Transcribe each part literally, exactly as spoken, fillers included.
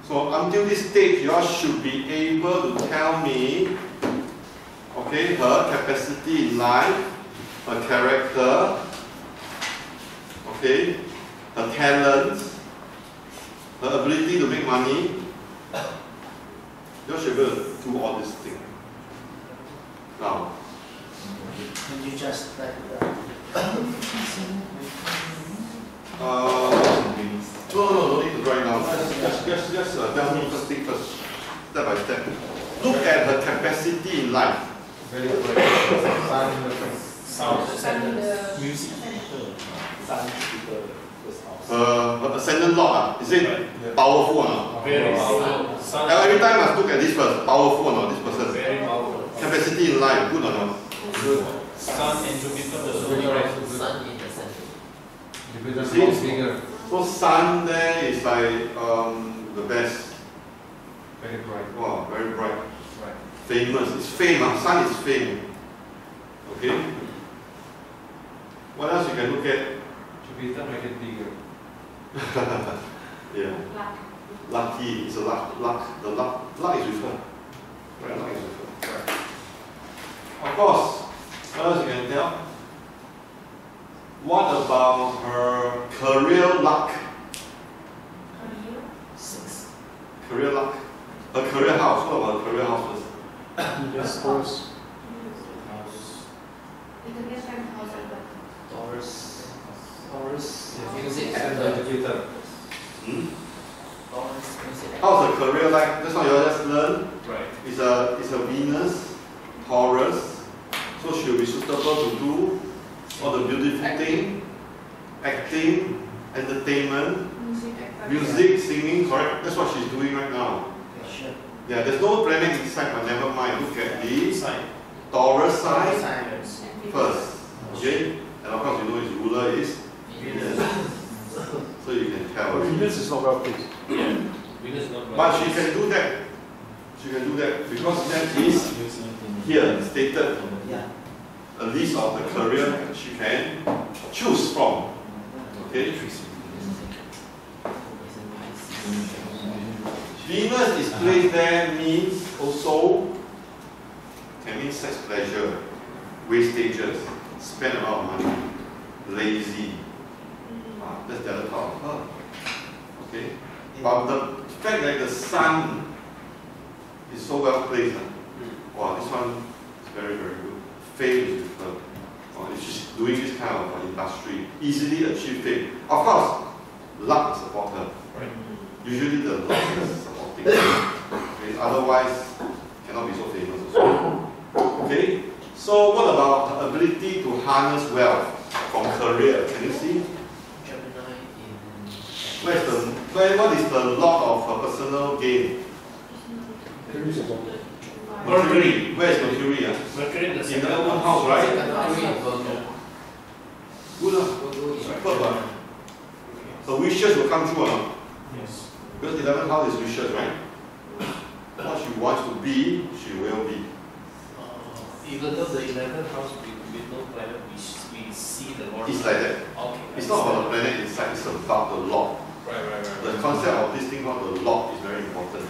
So until this stage, you all should be able to tell me, okay, her capacity in life, her character, okay, her talents, her ability to make money. You all should be able to do all these things. Now, can you just like uh, no, no, no, no need to write now. Just, just, just, just uh, tell me first thing first, step by step. Look at her capacity in life. Very good. Sound, sound, music. Sound, Uh, her ascendant lord, uh, is it yeah. powerful or not? Very powerful. Now, every time I must look at this first, powerful or not, this person. Very powerful. Capacity in life, good or not? Good. Sun and Jupiter. Sun in the center. Jupiter's See? most bigger. So sun there is like um, the best. Very bright. Wow, very bright. Right. Famous. It's fame. Huh? Sun is fame. Okay. What else you can look at? Jupiter make it bigger. Yeah. Lucky. It's a luck. Luck. The luck. Luck is with her. Right. Luck is with her. Right. Of course. What else you can tell? What about her career luck? Six. Career luck. Her career house. What about her career house first? Yes, course. Taurus. Taurus. Yes. Music And actor. Jupiter. Hmm? Taurus. Music actor. How's her career like? That's what you all just learned. Right. It's a, it's a Venus, Taurus. So she'll be suitable to do all the beautiful thing, acting, entertainment, music, singing, correct? That's what she's doing right now. Sure. Yeah, there's no planet inside, but never mind. Look at the Sign. Taurus side Science. first. Okay? And of course, you know his ruler is Venus. So you can tell. Venus is not well placed. Yeah. Venus is not But she can do that. She can do that because that is here stated. Yeah. A list of the career she can choose from. Okay? Venus is placed there means also can mean sex pleasure, wastages, spend a lot of money, lazy. Ah, that's the other part of her. Okay? But the fact that the sun is so well placed, huh? Wow, this one is very, very good. Fame is with her. Or if she's doing this kind of industry, easily achieve fame. Of course, luck will support her. Right. Usually the luck is supporting her. Okay? Otherwise, cannot be so famous also. Okay? So what about her ability to harness wealth from career? Can you see? Gemini in. Where's the where what is the lot of her personal gain? Mercury. Where is Mercury? Uh? Mercury in the In second the own house. house, right? Mercury in Virgo. Good. Uh. Virgo is Superb. Uh. So wishes will come true or not? Yes. Because eleventh house is wishes, right? What she wants to be, she will be. Uh, even though the eleventh house with, with no planet, we, we see the Lord. It's like that. Okay. It's not about the planet inside, it's about the lot. Right, right, right. The concept of this thing called the lot is very important.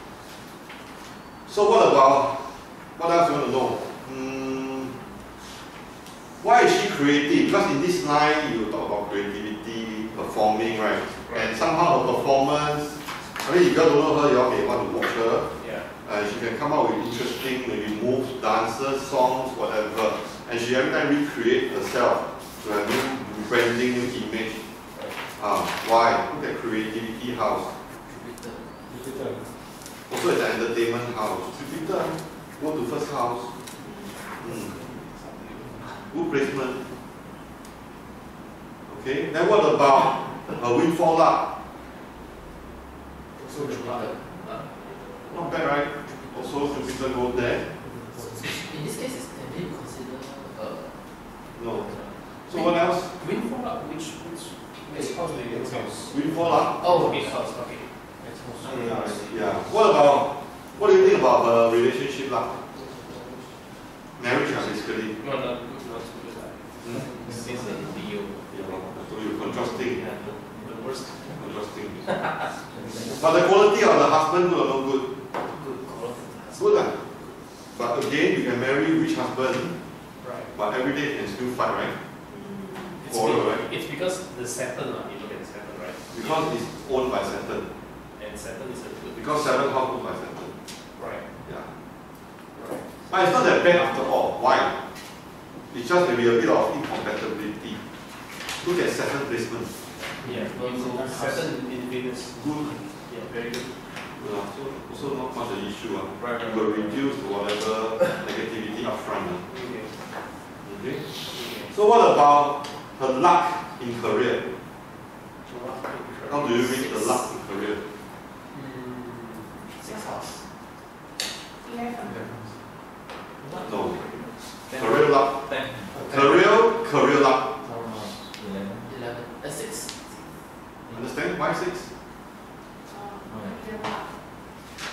So what about, what else you want to know? Hmm, why is she creative? Because in this line you talk about creativity, performing, right? Right. And somehow her performance, I mean if you all don't know her, you all may want to watch her. Yeah. Uh, she can come up with interesting, maybe moves, dances, songs, whatever. And she every time recreate herself to have new branding, new image. Right. Uh, why? Look at creativity house. Jupiter. Jupiter. Also it's an entertainment house. Jupiter, go to first house. Hmm. Good placement. Okay, then what about a windfall luck? Also Jupiter. Not bad, right? Also Jupiter go there. So, so in this case, is can we consider uh, No. So what else? Windfall up, which, which, which house do you get house? Windfall luck? oh Big house, okay. Next house. Yeah. What about, what do you think about her relationship luck? Marriage, ah, basically. No, not good, not good. Hmm? This is a Leo. Yeah, so you're contrasting. Yeah, the, the worst. Contrasting. thing. But the quality of the husband good or not good? Good quality. Good lah. But again, you can marry rich husband, Right. but every day you can still fight, right? It's, Quarrel, be- right? it's because the Saturn, uh, you look at the Saturn, right? Because it's owned by Saturn. And Saturn is a good. Because seven house owned by Saturn. Right. Yeah. Right. But it's not that bad after all. Why? It's just maybe a bit of incompatibility. Look at Saturn placement. Yeah. Well, You so know, that's Saturn in Venus. Good. Yeah, very good. Yeah, so also not much an issue. Uh. Right. It will reduce whatever negativity up front. Uh. Okay. Okay? Okay. So what about her luck in career? So what can we How do you read the luck in career? Hmm. Six house. What? No. Career luck. Ten. Career, career luck. Eleven. Eleven. Uh, six. Understand? Why six?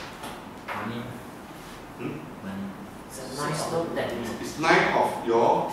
Money. Hmm? Money. It's a nice note that It's nine of your